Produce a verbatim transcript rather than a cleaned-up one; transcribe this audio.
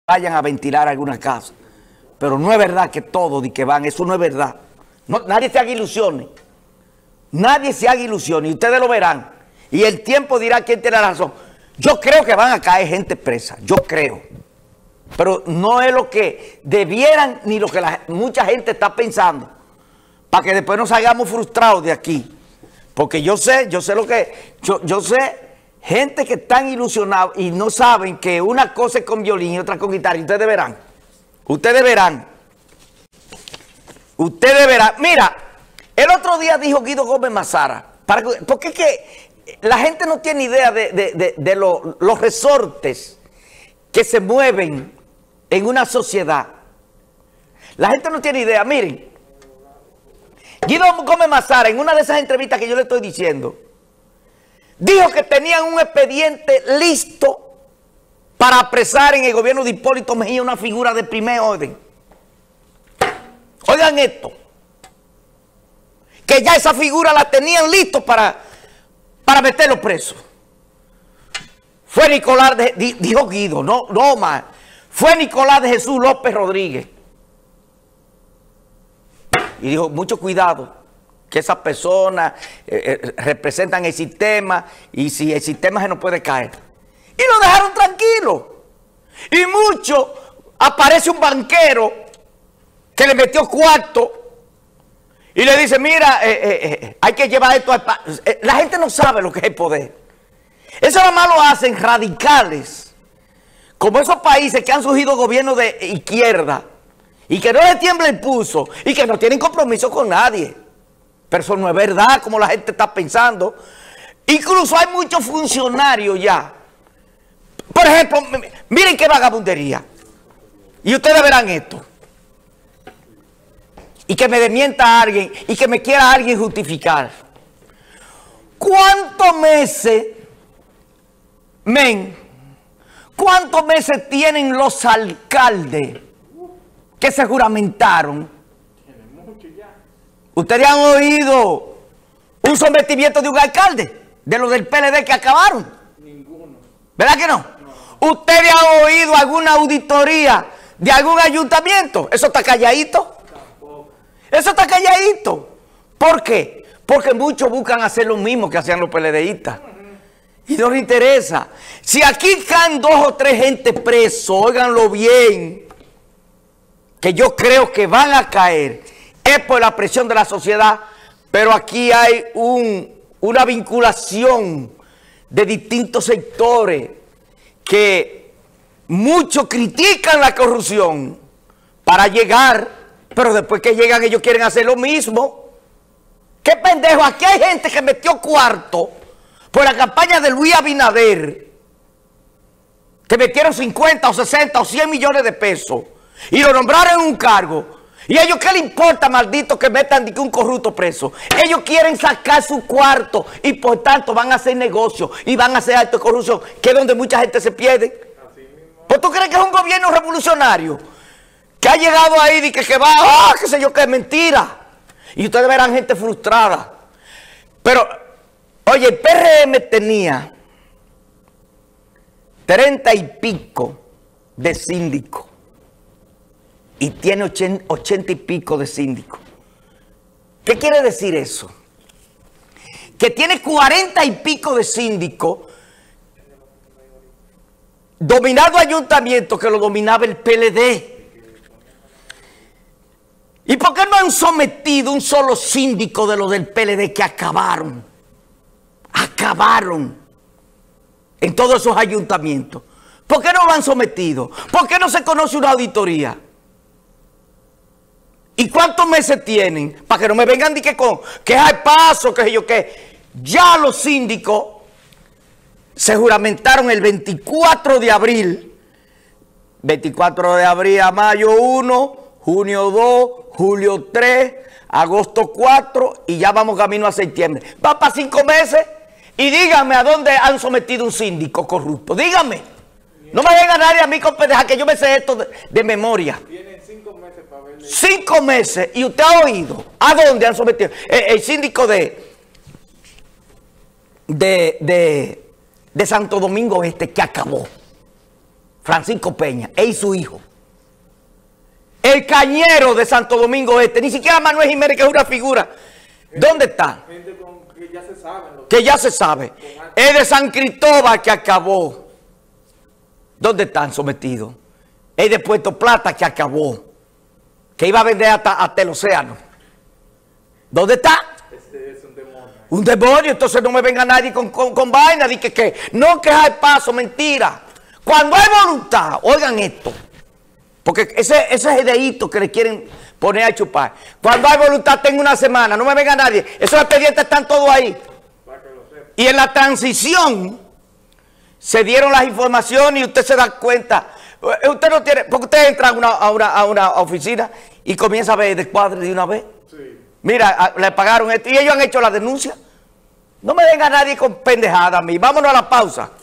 vayan a ventilar alguna casa. Pero no es verdad que todos y que van, eso no es verdad. No, nadie se haga ilusiones. Nadie se haga ilusiones y ustedes lo verán. Y el tiempo dirá quién tiene la razón. Yo creo que van a caer gente presa, yo creo. Pero no es lo que debieran ni lo que la, mucha gente está pensando. Para que después nos salgamos frustrados de aquí. Porque yo sé, yo sé lo que, yo, yo sé gente que están ilusionados y no saben que una cosa es con violín y otra con guitarra. Y ustedes verán, ustedes verán, ustedes verán. Mira, el otro día dijo Guido Gómez Mazara, para, porque es que la gente no tiene idea de, de, de, de lo, los resortes que se mueven en una sociedad. La gente no tiene idea, miren. Guido Gómez Mazara, en una de esas entrevistas que yo le estoy diciendo, dijo que tenían un expediente listo para apresar en el gobierno de Hipólito Mejía una figura de primer orden. Oigan esto, que ya esa figura la tenían listo para, para meterlo preso. Fue Nicolás, de, dijo Guido, no, no más, fue Nicolás de Jesús López Rodríguez. Y dijo, mucho cuidado, que esas personas eh, eh, representan el sistema y si el sistema se nos puede caer. Y lo dejaron tranquilo. Y mucho, aparece un banquero que le metió cuarto y le dice, mira, eh, eh, eh, hay que llevar esto al... Eh, la gente no sabe lo que es el poder. Eso nada más lo hacen radicales, como esos países que han surgido gobiernos de izquierda, y que no le tiembla el pulso, y que no tienen compromiso con nadie. Pero eso no es verdad, como la gente está pensando. Incluso hay muchos funcionarios ya. Por ejemplo, miren qué vagabundería. Y ustedes verán esto. Y que me desmienta a alguien, y que me quiera alguien justificar. ¿Cuántos meses, men, cuántos meses tienen los alcaldes que se juramentaron? ¿Ustedes han oído un sometimiento de un alcalde? De los del P L D que acabaron. Ninguno. ¿Verdad que no? No. ¿Ustedes han oído alguna auditoría de algún ayuntamiento? Eso está calladito. Tampoco. Eso está calladito. ¿Por qué? Porque muchos buscan hacer lo mismo que hacían los PLDistas. Y no les interesa. Si aquí caen dos o tres gente presos, óiganlo bien, que yo creo que van a caer, es por la presión de la sociedad, pero aquí hay un, una vinculación de distintos sectores que muchos critican la corrupción para llegar, pero después que llegan ellos quieren hacer lo mismo. ¡Qué pendejo! Aquí hay gente que metió cuarto por la campaña de Luis Abinader, que metieron cincuenta o sesenta o cien millones de pesos, y lo nombraron en un cargo. ¿Y a ellos qué les importa, maldito, que metan de que un corrupto preso? Ellos quieren sacar su cuarto y por tanto van a hacer negocios y van a hacer actos de corrupción, que es donde mucha gente se pierde. ¿Pues tú crees que es un gobierno revolucionario que ha llegado ahí y que, que va, ah, qué sé yo, que es mentira? Y ustedes verán gente frustrada. Pero, oye, el P R M tenía treinta y pico de síndicos. Y tiene ochenta, ochenta y pico de síndicos. ¿Qué quiere decir eso? Que tiene cuarenta y pico de síndicos dominando ayuntamientos que lo dominaba el P L D. ¿Y por qué no han sometido un solo síndico de los del P L D que acabaron? Acabaron en todos esos ayuntamientos. ¿Por qué no lo han sometido? ¿Por qué no se conoce una auditoría? ¿Y cuántos meses tienen? Para que no me vengan de que con que hay paso, que yo que ya los síndicos se juramentaron el veinticuatro de abril, veinticuatro de abril a mayo uno, junio dos, julio tres, agosto cuatro y ya vamos camino a septiembre. Va para cinco meses y díganme a dónde han sometido un síndico corrupto. Díganme. No me venga nadie a mí con pendeja que yo me sé esto de, de memoria. Cinco meses, y usted ha oído a dónde han sometido el, el síndico de, de de de Santo Domingo Este, que acabó, Francisco Peña, él y su hijo. El cañero de Santo Domingo Este, ni siquiera Manuel Jiménez, que es una figura. ¿Dónde está? Gente con, que ya se sabe. Que ya se sabe. Es de San Cristóbal que acabó. ¿Dónde están sometidos? Es de Puerto Plata que acabó. Que iba a vender hasta, hasta el océano. ¿Dónde está? Este es un demonio. Un demonio, entonces no me venga nadie con, con, con vaina. Di que, que no que hay paso, mentira. Cuando hay voluntad, oigan esto. Porque ese, ese es el dedito que le quieren poner a chupar. Cuando hay voluntad, tengo una semana, no me venga nadie. Esos expedientes están todos ahí. Para que lo sepa. Y en la transición se dieron las informaciones y usted se da cuenta. Usted no tiene, porque usted entra a una, a una, a una oficina y comienza a ver el cuadro de una vez. Sí. Mira, a, le pagaron esto y ellos han hecho la denuncia. No me venga nadie con pendejada a mí. Vámonos a la pausa.